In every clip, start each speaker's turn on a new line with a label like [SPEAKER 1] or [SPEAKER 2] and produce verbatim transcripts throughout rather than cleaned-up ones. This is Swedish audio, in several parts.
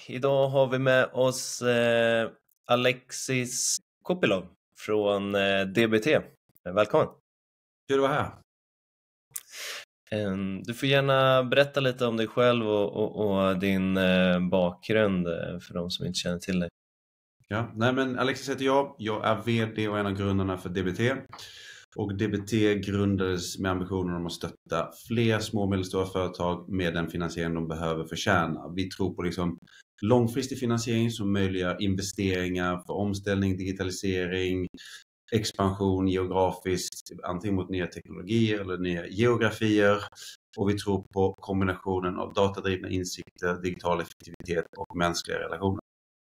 [SPEAKER 1] Idag har vi med oss eh, Alexis Kopilov från eh, D B T. Välkommen.
[SPEAKER 2] Kul att vara här.
[SPEAKER 1] Eh, du får gärna berätta lite om dig själv och, och, och din eh, bakgrund eh, för de som inte känner till dig.
[SPEAKER 2] Ja, nej men Alexis heter jag. Jag är vd och en av grundarna för D B T. Och D B T grundades med ambitionen om att stötta fler små och medelstora företag med den finansiering de behöver förtjäna. Vi tror på liksom långfristig finansiering som möjliggör investeringar för omställning, digitalisering, expansion geografiskt, antingen mot nya teknologier eller nya geografier. Och vi tror på kombinationen av datadrivna insikter, digital effektivitet och mänskliga relationer.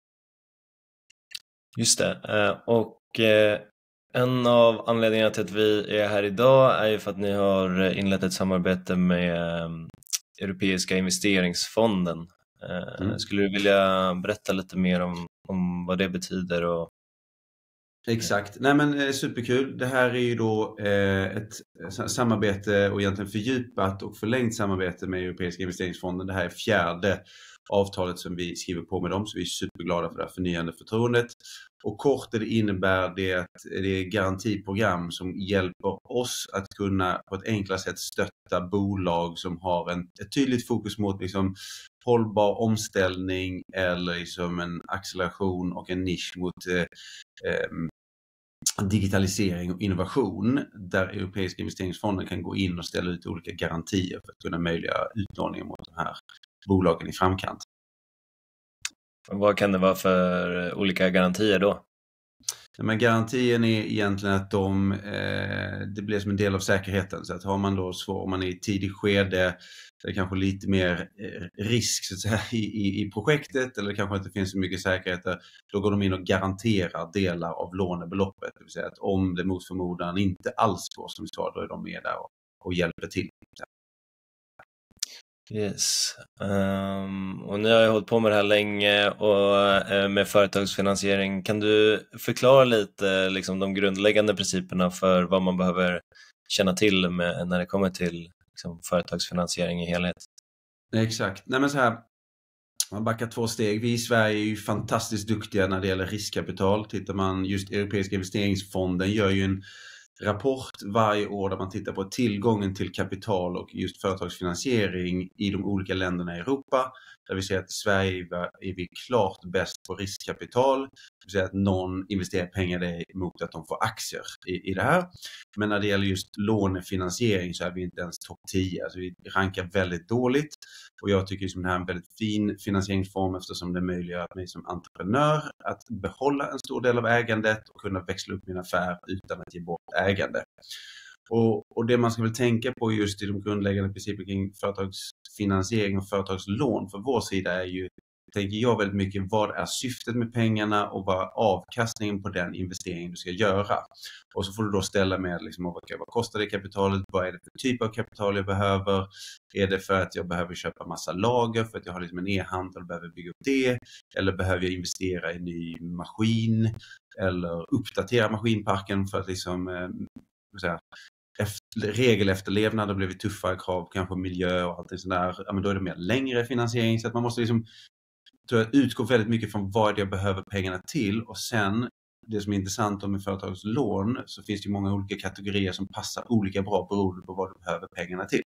[SPEAKER 1] Just det. Och en av anledningarna till att vi är här idag är ju för att ni har inlett ett samarbete med Europeiska investeringsfonden. Mm. Skulle du vilja berätta lite mer om, om vad det betyder? Och...
[SPEAKER 2] Exakt. Nej men superkul. Det här är ju då eh, ett samarbete och egentligen fördjupat och förlängt samarbete med Europeiska investeringsfonden. Det här är fjärde avtalet som vi skriver på med dem, så vi är superglada för det här förnyande förtroendet. Och kort det innebär det att det är garantiprogram som hjälper oss att kunna på ett enklare sätt stötta bolag som har en, ett tydligt fokus mot liksom hållbar omställning eller liksom en acceleration och en nisch mot eh, eh, digitalisering och innovation, där Europeiska investeringsfonden kan gå in och ställa ut olika garantier för att kunna möjliggöra utlåning mot de här bolagen i framkant.
[SPEAKER 1] Vad kan det vara för olika garantier då?
[SPEAKER 2] Men garantien är egentligen att de, eh, det blir som en del av säkerheten. Så att har man då svår, om man är i tidig skede, så är det kanske lite mer eh, risk så att säga, i, i, i projektet, eller kanske inte finns så mycket säkerheter, då går de in och garanterar delar av lånebeloppet. Det vill säga att om det mot förmodan inte alls går som vi sa, då är de med där och, och hjälper till.
[SPEAKER 1] Yes. Um, och ni har ju hållit på med det här länge och uh, med företagsfinansiering. Kan du förklara lite liksom, de grundläggande principerna för vad man behöver känna till med, när det kommer till liksom, företagsfinansiering i helhet?
[SPEAKER 2] Exakt. Nej men så här, man backar två steg. Vi i Sverige är ju fantastiskt duktiga när det gäller riskkapital. Tittar man, just Europeiska investeringsfonden gör ju en rapport varje år där man tittar på tillgången till kapital och just företagsfinansiering i de olika länderna i Europa. Där vi ser att i Sverige är vi klart bäst på riskkapital. Det vill säga att någon investerar pengar mot att de får aktier i, i det här. Men när det gäller just lånefinansiering så är vi inte ens topp tio. Alltså vi rankar väldigt dåligt. Och jag tycker att det här är en väldigt fin finansieringsform eftersom det möjliggör att mig som entreprenör att behålla en stor del av ägandet och kunna växla upp min affär utan att ge bort ägande. Och, och det man ska väl tänka på just i de grundläggande principerna kring företagsfinansiering och företagslån för vår sida är ju, tänker jag väldigt mycket, vad är syftet med pengarna och vad är avkastningen på den investeringen du ska göra. Och så får du då ställa med liksom, okay, vad kostar det kapitalet, vad är det för typ av kapital jag behöver, är det för att jag behöver köpa massa lager för att jag har liksom en e-handel och behöver bygga upp det, eller behöver jag investera i en ny maskin eller uppdatera maskinparken för att liksom, eh, säga, efter, regelefterlevnad, då blir vi tuffare krav, kanske miljö och allt det sådär, ja, men då är det mer längre finansiering, så att man måste liksom tror jag, utgå väldigt mycket från vad jag behöver pengarna till, och sen det som är intressant med företagslån så finns det ju många olika kategorier som passar olika bra beroende på vad du behöver pengarna till.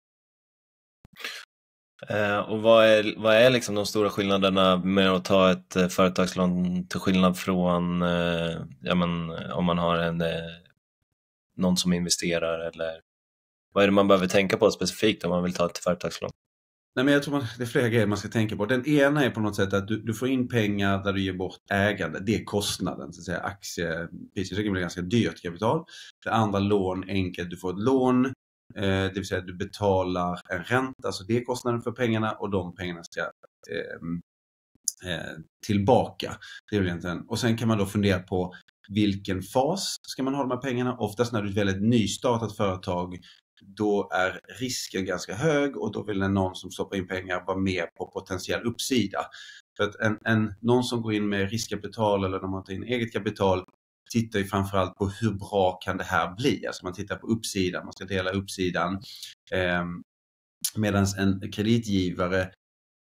[SPEAKER 1] Eh, och vad är, vad är liksom de stora skillnaderna med att ta ett eh, företagslån till skillnad från eh, ja, men, om man har en eh, någon som investerar, eller vad är det man behöver tänka på specifikt om man vill ta ett företagslån?
[SPEAKER 2] Nej, men jag tror man, det är flera grejer man ska tänka på. Den ena är på något sätt att du, du får in pengar där du ger bort ägande. Det är kostnaden, så att säga. Aktiepriset blir ganska dyrt kapital. Det andra, lån, enkelt. Du får ett lån, eh, det vill säga att du betalar en ränta. Så det är kostnaden för pengarna och de pengarna ska eh, eh, tillbaka. Det är väl egentligen. Och sen kan man då fundera på vilken fas ska man ha de här pengarna. Oftast när du är ett väldigt nystartat företag, då är risken ganska hög och då vill någon som stoppar in pengar vara med på potentiell uppsida. För att en, en, någon som går in med riskkapital eller när man tar in eget kapital tittar ju framförallt på hur bra kan det här bli. Alltså man tittar på uppsidan, man ska dela uppsidan. Eh, Medan en kreditgivare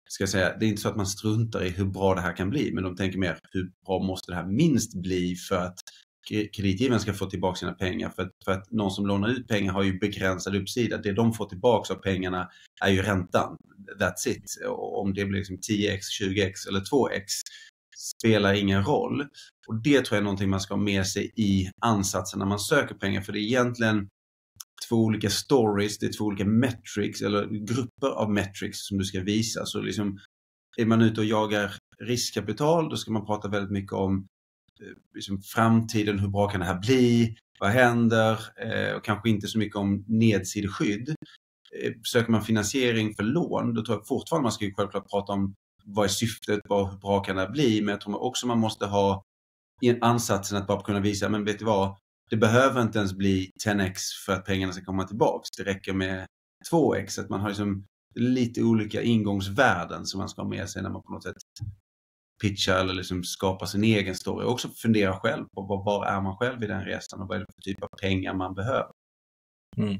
[SPEAKER 2] ska jag säga, det är inte så att man struntar i hur bra det här kan bli, men de tänker mer hur bra måste det här minst bli för att kreditgivaren ska få tillbaka sina pengar. För att, för att någon som lånar ut pengar har ju begränsad uppsida. Det de får tillbaka av pengarna är ju räntan. That's it. Och om det blir liksom tio x, tjugo x eller två x spelar ingen roll. Och det tror jag är någonting man ska ha med sig i ansatsen när man söker pengar. För det är egentligen två olika stories, det är två olika metrics eller grupper av metrics som du ska visa. Så liksom, är man ute och jagar riskkapital, då ska man prata väldigt mycket om liksom framtiden, hur bra kan det här bli, vad händer, eh, och kanske inte så mycket om nedsideskydd. Eh, söker man finansiering för lån, då tror jag fortfarande man ska ju självklart prata om vad är syftet, vad, hur bra kan det här bli, men jag tror också man måste ha i ansatsen att bara kunna visa, men vet du vad, det behöver inte ens bli tio x för att pengarna ska komma tillbaks. Det räcker med två x, att man har liksom lite olika ingångsvärden som man ska ha med sig när man på något sätt pitcha eller liksom skapa sin egen story. Och också fundera själv på var, var är man själv i den resan och vad är det för typ av pengar man behöver.
[SPEAKER 1] Mm.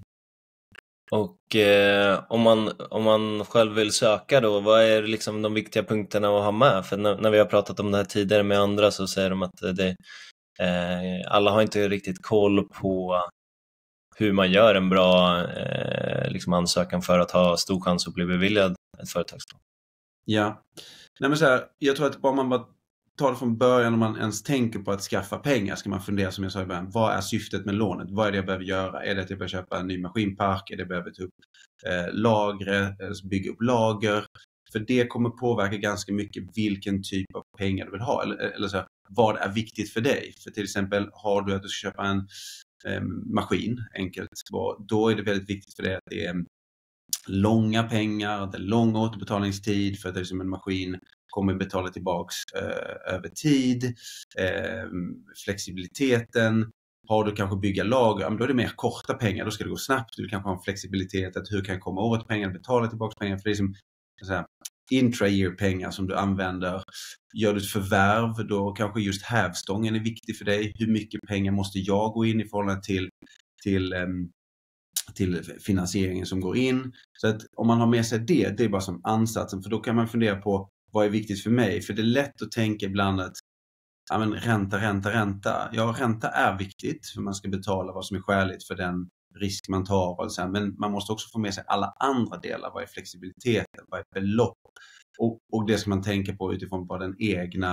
[SPEAKER 1] Och eh, om, man, om man själv vill söka då, vad är liksom de viktiga punkterna att ha med? För när, när vi har pratat om det här tidigare med andra så säger de att det, eh, alla har inte riktigt koll på hur man gör en bra eh, liksom ansökan för att ha stor chans att bli beviljad ett företagslån.
[SPEAKER 2] Ja, nej men så här, jag tror att bara man bara tar det från början när man ens tänker på att skaffa pengar ska man fundera som jag sa i början, vad är syftet med lånet? Vad är det jag behöver göra? Är det att jag behöver köpa en ny maskinpark? Är det att jag behöver ta upp eh, lager, alltså bygga upp lager? För det kommer påverka ganska mycket vilken typ av pengar du vill ha eller, eller så här, vad är viktigt för dig? För till exempel har du att du ska köpa en eh, maskin, enkelt, då är det väldigt viktigt för dig att det är långa pengar, det är lång återbetalningstid för att det är som en maskin kommer betala tillbaks eh, över tid, eh, flexibiliteten. Har du kanske bygga lager, då är det mer korta pengar, då ska det gå snabbt. Du kanske har en flexibilitet att hur kan jag komma åt pengar, betala tillbaks pengar, för det är som så här, intra-year pengar som du använder. Gör du ett förvärv, då kanske just hävstången är viktig för dig. Hur mycket pengar måste jag gå in i förhållande till till um, till finansieringen som går in. Så att om man har med sig det, det är bara som ansatsen, för då kan man fundera på vad är viktigt för mig, för det är lätt att tänka ibland att ja, men ränta, ränta, ränta. Ja, ränta är viktigt för man ska betala vad som är skäligt för den risk man tar och så här, men man måste också få med sig alla andra delar. Vad är flexibiliteten? Vad är belopp? Och, och det ska man tänka på utifrån vad den egna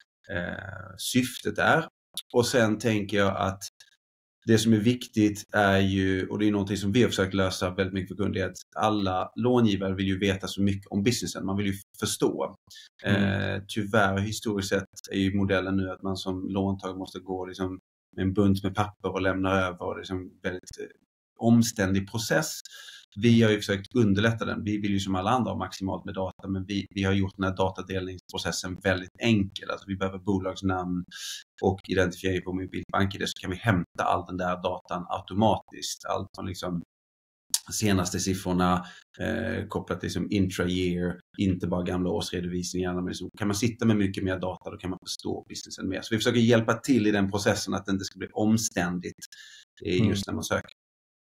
[SPEAKER 2] eh, syftet är. Och sen tänker jag att det som är viktigt är ju, och det är någonting som vi har försökt lösa väldigt mycket för kunder, att alla långivare vill ju veta så mycket om businessen. Man vill ju förstå. Mm. Eh, tyvärr historiskt sett är ju modellen nu att man som låntagare måste gå liksom med en bunt med papper och lämna över. Och det är liksom väldigt eh, omständig process. Vi har ju försökt underlätta den. Vi vill ju som alla andra ha maximalt med data, men vi, vi har gjort den här datadelningsprocessen väldigt enkel. Alltså vi behöver bolagsnamn och identifiering på mobilt bank-I D, så kan vi hämta all den där datan automatiskt. Allt från liksom senaste siffrorna eh, kopplat till liksom intra-year, inte bara gamla årsredovisningar. Men liksom, kan man sitta med mycket mer data, då kan man förstå businessen mer. Så vi försöker hjälpa till i den processen att det inte ska bli omständigt just mm. när man söker.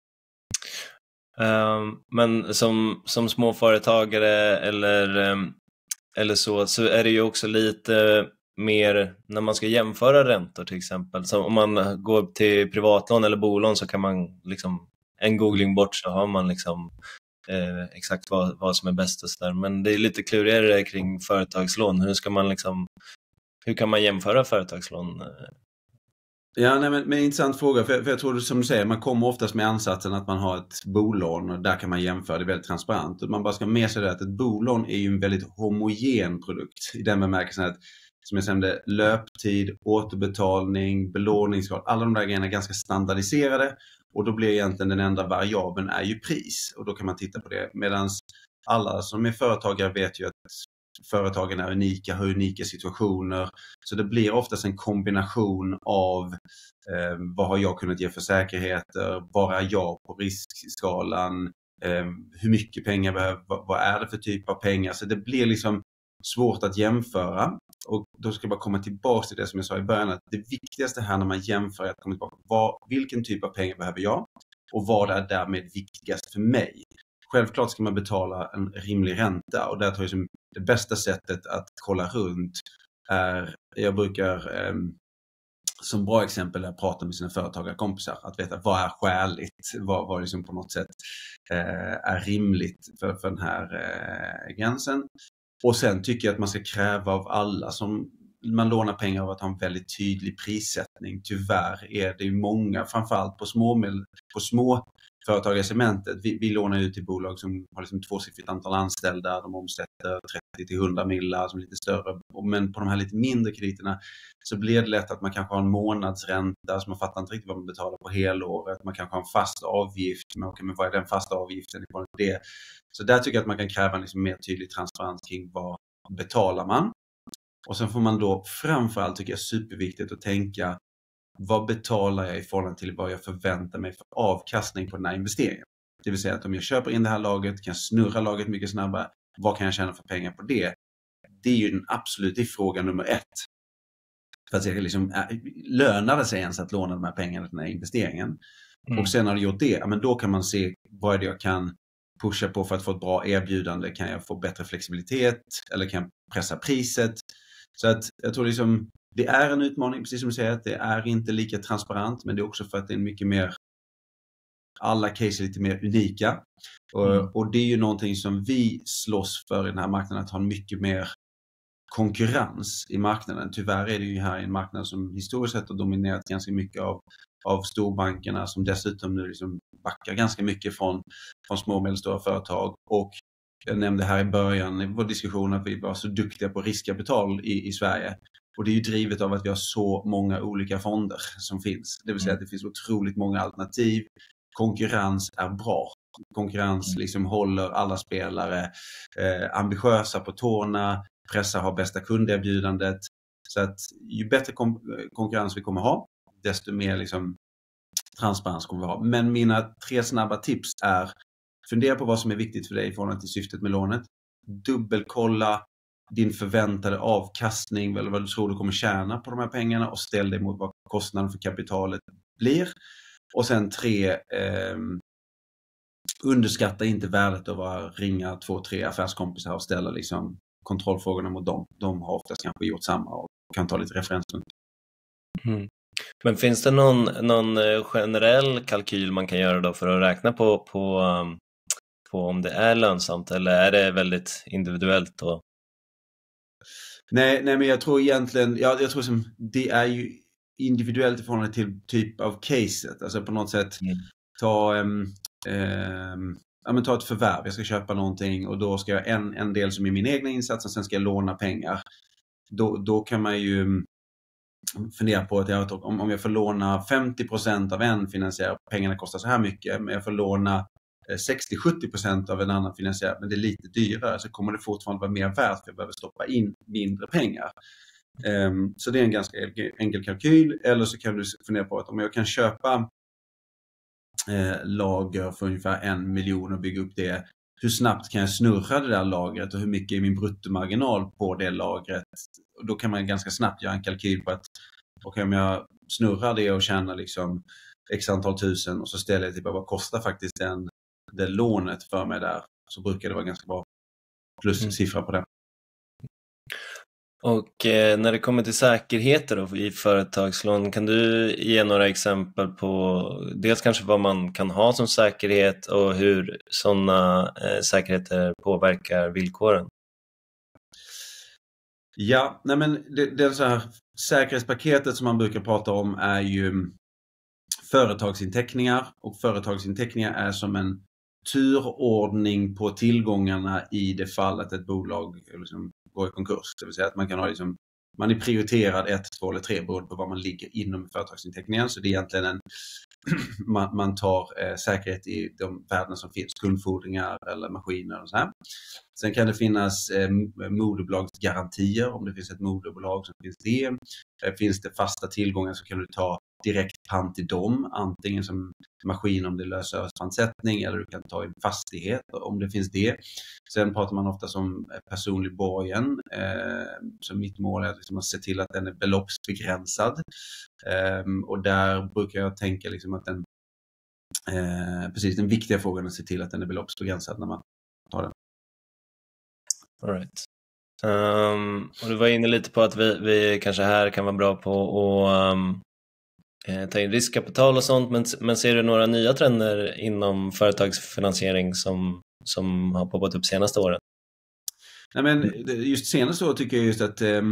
[SPEAKER 1] Um, men som, som småföretagare eller, um, eller så, så är det ju också lite mer när man ska jämföra räntor till exempel. Så om man går till privatlån eller bolån så kan man liksom, en googling bort så har man liksom eh, exakt vad, vad som är bäst och så där. Men det är lite klurigare kring företagslån. Hur ska man liksom, hur kan man jämföra företagslån?
[SPEAKER 2] Ja, nej, men, men intressant fråga, för, för jag tror som du säger, man kommer oftast med ansatsen att man har ett bolån och där kan man jämföra, det är väldigt transparent. Och man bara ska med sig det att ett bolån är ju en väldigt homogen produkt i den bemärkelsen att, som jag nämnde, löptid, återbetalning, belåningsgrad, alla de där grejerna är ganska standardiserade och då blir egentligen den enda variabeln är ju pris och då kan man titta på det. Medan alla som är företagare vet ju att företagen är unika, har unika situationer. Så det blir oftast en kombination av eh, vad har jag kunnat ge för säkerheter, var är jag på riskskalan, eh, hur mycket pengar behöver, vad, vad är det för typ av pengar. Så det blir liksom svårt att jämföra. Och då ska jag bara komma tillbaka till det som jag sa i början, att det viktigaste här när man jämför är att komma tillbaka, vad, vilken typ av pengar behöver jag och vad är därmed viktigast för mig. självklart ska man betala en rimlig ränta, och där tror jag som det bästa sättet att kolla runt är, jag brukar eh, som bra exempel att prata med sina företagarkompisar, att veta vad är skäligt, vad, vad liksom på något sätt eh, är rimligt för, för den här eh, gränsen. Och sen tycker jag att man ska kräva av alla som man lånar pengar av att ha en väldigt tydlig prissättning. Tyvärr är det ju många, framförallt på små, på små företagarsegmentet. Vi, vi lånar ut till bolag som har liksom tvåsiffrigt antal anställda, de omsätter trettio till hundra millar, som är lite större. Men på de här lite mindre krediterna så blir det lätt att man kanske har en månadsränta, så man fattar inte riktigt vad man betalar på helåret. Man kanske har en fast avgift, men okej, men vad är den fasta avgiften? Det? Så där tycker jag att man kan kräva en liksom mer tydlig transparens kring vad betalar man. Och sen får man då framförallt, tycker jag, superviktigt att tänka, vad betalar jag i förhållande till vad jag förväntar mig för avkastning på den här investeringen. Det vill säga att om jag köper in det här lagret, kan jag snurra lagret mycket snabbare, vad kan jag tjäna för pengar på det? Det är ju den absoluta frågan nummer ett. För att det liksom, lönar det sig ens att låna de här pengarna till den här investeringen? Mm. Och sen har du gjort det, ja, men då kan man se vad är det jag kan pusha på för att få ett bra erbjudande. Kan jag få bättre flexibilitet eller kan jag pressa priset? Så att jag tror liksom, det är en utmaning, precis som du säger, att det är inte lika transparent, men det är också för att det är mycket mer, alla case är lite mer unika. Mm. Och, och det är ju någonting som vi slåss för i den här marknaden, att ha mycket mer konkurrens i marknaden. Tyvärr är det ju här en marknad som historiskt sett har dominerat ganska mycket av, av storbankerna, som dessutom nu liksom backar ganska mycket från, från små och medelstora företag. Och jag nämnde här i början i vår diskussion att vi var så duktiga på riskkapital i, i Sverige. Och det är ju drivet av att vi har så många olika fonder som finns. Det vill säga att det finns otroligt många alternativ. Konkurrens är bra. Konkurrens liksom håller alla spelare eh, ambitiösa på tårna. Pressar har bästa kunderbjudandet. Så att ju bättre kom- konkurrens vi kommer ha, desto mer liksom transparens kommer vi ha. Men mina tre snabba tips är: fundera på vad som är viktigt för dig i förhållande till syftet med lånet. Dubbelkolla din förväntade avkastning, eller vad du tror du kommer tjäna på de här pengarna, och ställ dig mot vad kostnaden för kapitalet blir. Och sen tre, eh, underskatta inte värdet av att ringa två, tre affärskompisar och ställa liksom kontrollfrågorna mot dem. De har oftast kanske gjort samma och kan ta lite referenspunkt.
[SPEAKER 1] Mm. Men finns det någon, någon generell kalkyl man kan göra då för att räkna på, på, på om det är lönsamt, eller är det väldigt individuellt då?
[SPEAKER 2] Nej, nej men jag tror egentligen, ja, jag tror som det är ju individuellt i förhållande till typ av caset. Alltså på något sätt mm. ta, um, um, ja, men ta ett förvärv. Jag ska köpa någonting och då ska jag en, en del som är min egna insats och sen ska jag låna pengar. Då, då kan man ju fundera på att jag, om, om jag får låna femtio procent av en finansiär, pengarna kostar så här mycket, men jag får låna sextio till sjuttio procent av en annan finansiär, men det är lite dyrare, så kommer det fortfarande vara mer värt för jag behöver stoppa in mindre pengar. Um, så det är en ganska enkel kalkyl. Eller så kan du fundera på att om jag kan köpa eh, lager för ungefär en miljon och bygga upp det, hur snabbt kan jag snurra det där lagret och hur mycket är min bruttomarginal på det lagret? Och då kan man ganska snabbt göra en kalkyl på att okay, om jag snurrar det och tjänar liksom x antal tusen och så ställer jag typ vad kostar faktiskt den, det lånet för mig där, så brukar det vara ganska bra plussiffra på det.
[SPEAKER 1] Och eh, när det kommer till säkerheter då, i företagslån, kan du ge några exempel på dels kanske vad man kan ha som säkerhet och hur sådana eh, säkerheter påverkar villkoren?
[SPEAKER 2] Ja, nej men det, det är så här, säkerhetspaketet som man brukar prata om är ju företagsinteckningar, och företagsinteckningar är som en turordning på tillgångarna i det fallet ett bolag liksom går i konkurs. Det vill säga att man kan ha liksom, man är prioriterad ett, två eller tre beroende på vad man ligger inom företagsinteckningen. Så det är egentligen en, man, man tar eh, säkerhet i de värden som finns, kundfordringar eller maskiner och så här. Sen kan det finnas eh, moderbolagsgarantier, om det finns ett moderbolag så finns det. Eh, finns det fasta tillgångar så kan du ta direkt pant i dem, antingen som maskin om det löser pantsättning, eller du kan ta en fastighet om det finns det. Sen pratar man ofta som personlig borgen, eh, så mitt mål är att liksom se till att den är beloppsbegränsad. Eh, och där brukar jag tänka liksom att den eh, precis den viktiga frågan att se till att den är beloppsbegränsad när man tar den.
[SPEAKER 1] All right. Um, och du var inne lite på att vi, vi kanske här kan vara bra på att um, eh, ta in riskkapital och sånt, men, men ser du några nya trender inom företagsfinansiering som, som har poppat upp senaste åren?
[SPEAKER 2] Nej, men just senaste år tycker jag just att eh,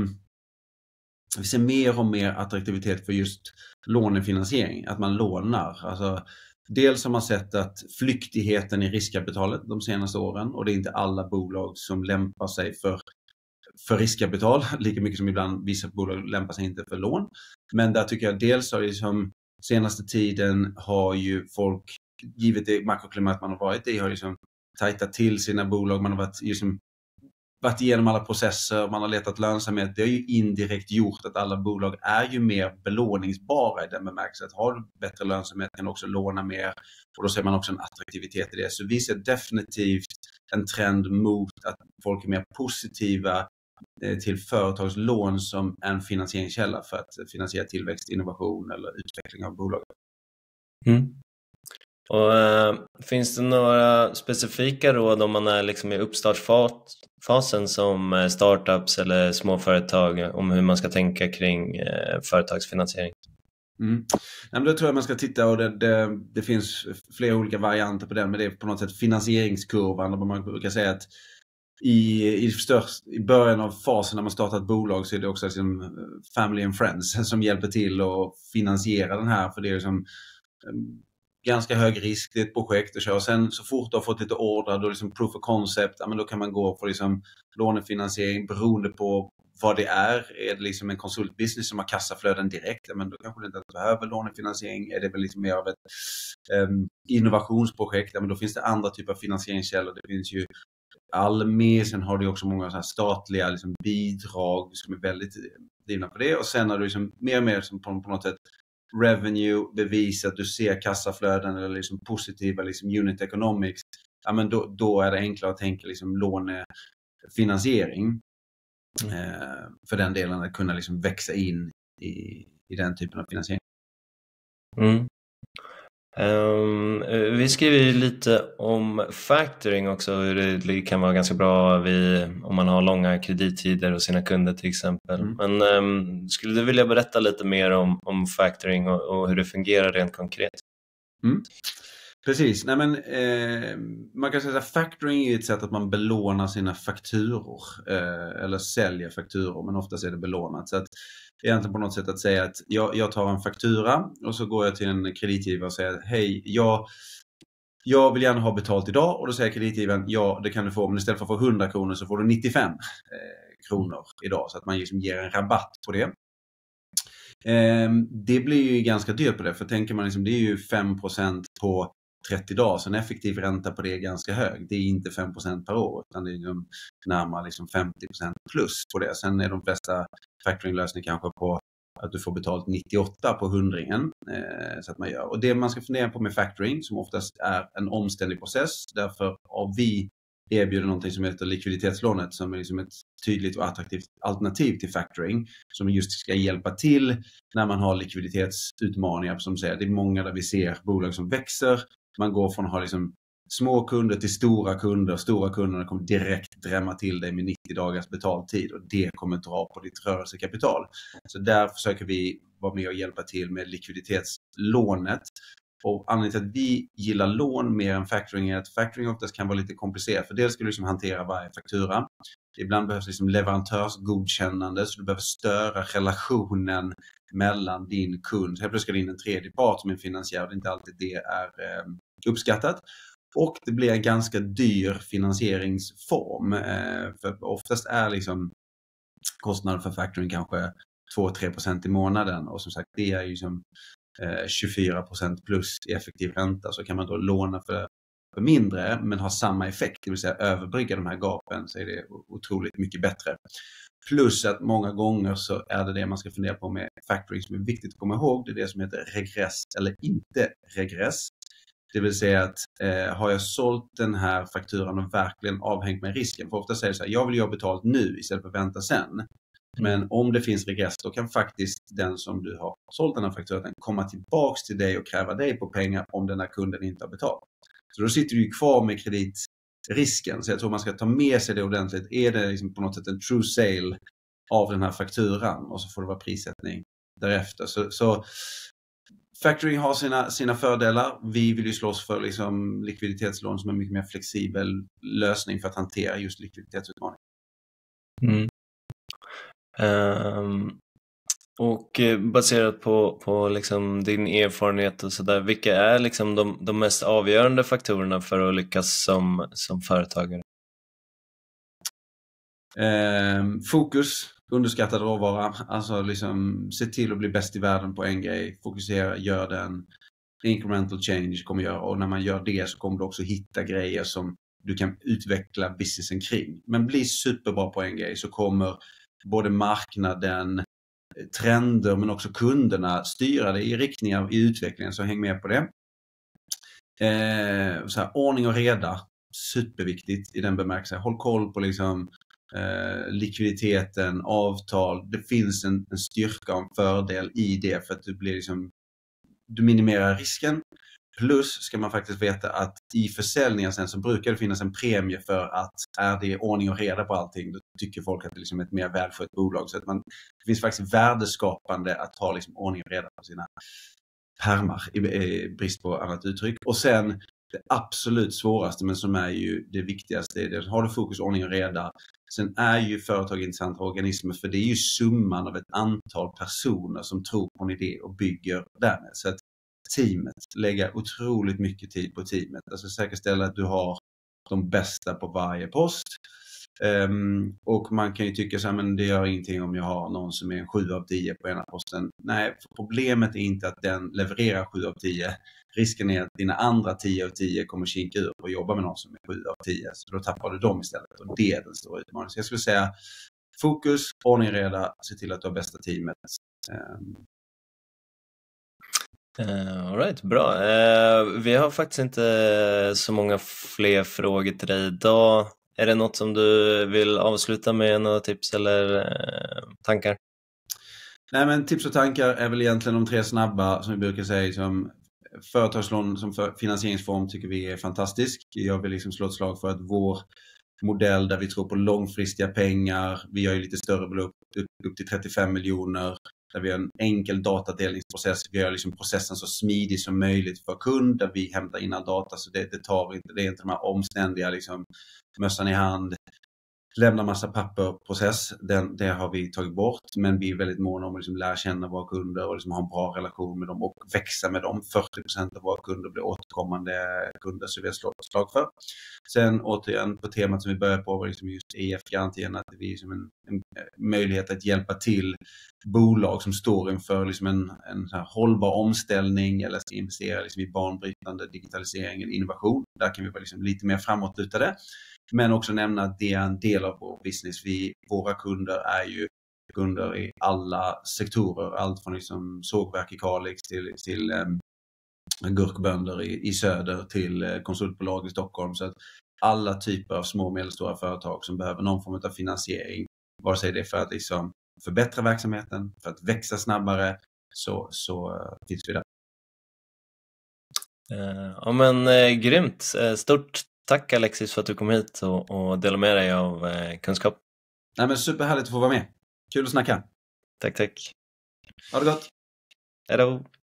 [SPEAKER 2] vi ser mer och mer attraktivitet för just lånefinansiering, att man lånar. Alltså, dels har man sett att flyktigheten i riskkapitalet de senaste åren, och det är inte alla bolag som lämpar sig för, för riskkapital, lika mycket som ibland vissa bolag lämpar sig inte för lån. Men där tycker jag dels har liksom senaste tiden har ju folk, givet det makroklimat man har varit i, har liksom tajtat till sina bolag, man har varit liksom varit igenom alla processer, man har letat lönsamhet. Det har ju indirekt gjort att alla bolag är ju mer belåningsbara i den bemärkelsen att har du bättre lönsamhet kan du också låna mer, och då ser man också en attraktivitet i det. Så vi ser definitivt en trend mot att folk är mer positiva till företagslån som en finansieringskälla för att finansiera tillväxt, innovation eller utveckling av bolag.
[SPEAKER 1] Mm. Och, äh, finns det några specifika råd om man är liksom i uppstartsfasen som startups eller småföretag om hur man ska tänka kring äh, företagsfinansiering?
[SPEAKER 2] Mm. Nej, men då tror jag man ska titta, och det, det, det finns flera olika varianter på den, men det är på något sätt finansieringskurvan, och man brukar säga att i, i, störst, i början av fasen när man startar ett bolag så är det också liksom family and friends som hjälper till att finansiera den här, för det är liksom ganska hög risk, det är ett projekt att köra. Sen så fort du har fått lite order, då liksom proof of concept, ja, men då kan man gå för liksom lånefinansiering beroende på vad det är. Är det liksom en konsultbusiness som har kassaflöden direkt, ja, men då kanske det inte behöver lånefinansiering. Är det väl liksom mer av ett um, innovationsprojekt, ja, men då finns det andra typer av finansieringskällor. Det finns ju Almi, sen har du också många så här statliga liksom bidrag som är väldigt drivna på det, och sen har du liksom mer och mer som på, på något sätt revenue, bevis att du ser kassaflöden eller liksom positiva liksom unit economics, ja, men då, då är det enklare att tänka liksom lånefinansiering mm. eh, för den delen, att kunna liksom växa in i, i den typen av finansiering.
[SPEAKER 1] Mm. Um, vi skriver ju lite om factoring också, hur det kan vara ganska bra vid, om man har långa kredittider och sina kunder till exempel. Mm. Men um, skulle du vilja berätta lite mer om, om factoring och, och hur det fungerar rent konkret?
[SPEAKER 2] Mm. Precis, nej men eh, man kan säga att factoring är ett sätt att man belånar sina fakturor eh, eller säljer fakturor, men oftast är det belånat. Så att egentligen på något sätt att säga att jag, jag tar en faktura och så går jag till en kreditgivare och säger hej, jag, jag vill gärna ha betalt idag, och då säger kreditgivaren ja, det kan du få, men istället för att få hundra kronor så får du nittiofem eh, kronor idag, så att man liksom ger en rabatt på det. Eh, det blir ju ganska dyrt på det, för tänker man liksom, det är ju fem procent på trettio dagar, så en effektiv ränta på det är ganska hög. Det är inte fem procent per år, utan det är liksom närmare liksom femtio procent plus på det. Sen är de flesta factoringlösningar kanske på att du får betalt nittioåtta på hundringen, eh, så att man gör. Och det man ska fundera på med factoring, som oftast är en omständlig process, därför har vi erbjuder någonting som heter likviditetslånet, som är liksom ett tydligt och attraktivt alternativ till factoring, som just ska hjälpa till när man har likviditetsutmaningar. Som säger, det är många där vi ser bolag som växer. Man går från att ha liksom små kunder till stora kunder. Stora kunderna kommer direkt drämma till dig med nittio dagars betaltid, och det kommer dra på ditt rörelsekapital. Så där försöker vi vara med och hjälpa till med likviditetslånet. Och anledningen till att vi gillar lån mer än factoring är att factoring oftast kan vara lite komplicerat. För dels ska du liksom hantera varje faktura. Ibland behövs liksom leverantörsgodkännande, så du behöver störa relationen mellan din kund. Helt plötsligt ska det in en tredje part som en finansiär, och det är inte alltid det är eh, uppskattat. Och det blir en ganska dyr finansieringsform. Eh, för oftast är liksom kostnaden för factoring kanske två till tre procent i månaden. Och som sagt, det är ju som tjugofyra procent plus i effektiv ränta, så kan man då låna för, för mindre men ha samma effekt, det vill säga överbrygga de här gapen, så är det otroligt mycket bättre. Plus att många gånger så är det det man ska fundera på med factoring som är viktigt att komma ihåg, det är det som heter regress eller inte regress. Det vill säga att eh, har jag sålt den här fakturan och verkligen avhängt med risken, för ofta säger det så här, jag vill ju ha betalt nu istället för att vänta sen. Men om det finns regress, då kan faktiskt den som du har sålt den här fakturan komma tillbaks till dig och kräva dig på pengar om den här kunden inte har betalt. Så då sitter du ju kvar med kreditrisken. Så jag tror man ska ta med sig det ordentligt. Är det liksom på något sätt en true sale av den här fakturan, och så får det vara prissättning därefter. Så, så factoring har sina, sina fördelar. Vi vill ju slåss för liksom likviditetslån som är mycket mer flexibel lösning för att hantera just likviditetsutmaning.
[SPEAKER 1] Mm. Um, och baserat på, på liksom din erfarenhet och sådär, vilka är liksom de, de mest avgörande faktorerna för att lyckas som, som företagare?
[SPEAKER 2] Um, fokus, underskattad råvara, alltså liksom se till att bli bäst i världen på en grej, fokusera, gör den, incremental change kommer göra, och när man gör det så kommer du också hitta grejer som du kan utveckla businessen kring. Men bli superbra på en grej så kommer både marknaden, trender men också kunderna styra dig i riktningar i utvecklingen, så häng med på det. Eh, så här, ordning och reda, superviktigt i den bemärkelsen. Håll koll på liksom eh, likviditeten, avtal. Det finns en, en styrka och en fördel i det för att du blir liksom, du minimerar risken. Plus ska man faktiskt veta att i försäljningen sen så brukar det finnas en premie för att är det ordning och reda på allting, då tycker folk att det liksom är ett mer välskött bolag. Så att man, det finns faktiskt värdeskapande att ha liksom ordning och reda på sina pärmar, i, i brist på annat uttryck. Och sen det absolut svåraste, men som är ju det viktigaste, är det, har du fokus, ordning och reda. Sen är ju företag intressanta organismer, för det är ju summan av ett antal personer som tror på en idé och bygger därmed. Så att teamet, lägga otroligt mycket tid på teamet. Alltså säkerställa att du har de bästa på varje post. Um, och man kan ju tycka så här, men det gör ingenting om jag har någon som är en sju av tio på ena posten. Nej, problemet är inte att den levererar sju av tio. Risken är att dina andra tio av tio kommer kinka ur och jobba med någon som är sju av tio. Så då tappar du dem istället, och det är den stora utmaningen. Så jag skulle säga fokus, ordning och reda, se till att du har bästa teamet. Um,
[SPEAKER 1] Uh, all right, bra. Uh, vi har faktiskt inte så många fler frågor till dig idag. Är det något som du vill avsluta med, några tips eller uh, tankar?
[SPEAKER 2] Nej, men tips och tankar är väl egentligen de tre snabba som vi brukar säga. Som företagslån som för finansieringsform tycker vi är fantastisk. Jag vill liksom slå ett slag för att vår modell där vi tror på långfristiga pengar, vi gör ju lite större belopp, upp, upp till trettiofem miljoner, där vi har en enkel datadelningsprocess. Vi gör liksom processen så smidig som möjligt för kund, där vi hämtar in all data, så det, det tar inte, det är inte de här omständiga liksom, mössan i hand, lämna massa papper process. Den, det har vi tagit bort, men vi är väldigt måna om att liksom lära känna våra kunder och liksom ha en bra relation med dem och växa med dem. fyrtio procent av våra kunder blir återkommande kunder, så vi har slått slag för. Sen återigen på temat som vi börjar på var liksom just E F-garantien, att det är liksom en, en möjlighet att hjälpa till bolag som står inför liksom en, en så här hållbar omställning eller ska investera liksom i banbrytande digitalisering eller innovation. Där kan vi vara liksom lite mer framåtlutade. Men också nämna att det är en del av vår business. Vi, våra kunder är ju kunder i alla sektorer. Allt från liksom sågverk i Kalix till, till um, gurkbönder i, i söder till uh, konsultbolag i Stockholm. Så att alla typer av små och medelstora företag som behöver någon form av finansiering, vare sig det är för att liksom förbättra verksamheten, för att växa snabbare, så, så uh, finns vi där.
[SPEAKER 1] Uh, ja men uh, grymt. Uh, stort tack Alexis för att du kom hit och, och delade med dig av uh, kunskap.
[SPEAKER 2] Nej, men superhärligt att få vara med. Kul att snacka.
[SPEAKER 1] Tack, tack.
[SPEAKER 2] Ha det gott.
[SPEAKER 1] Hej då.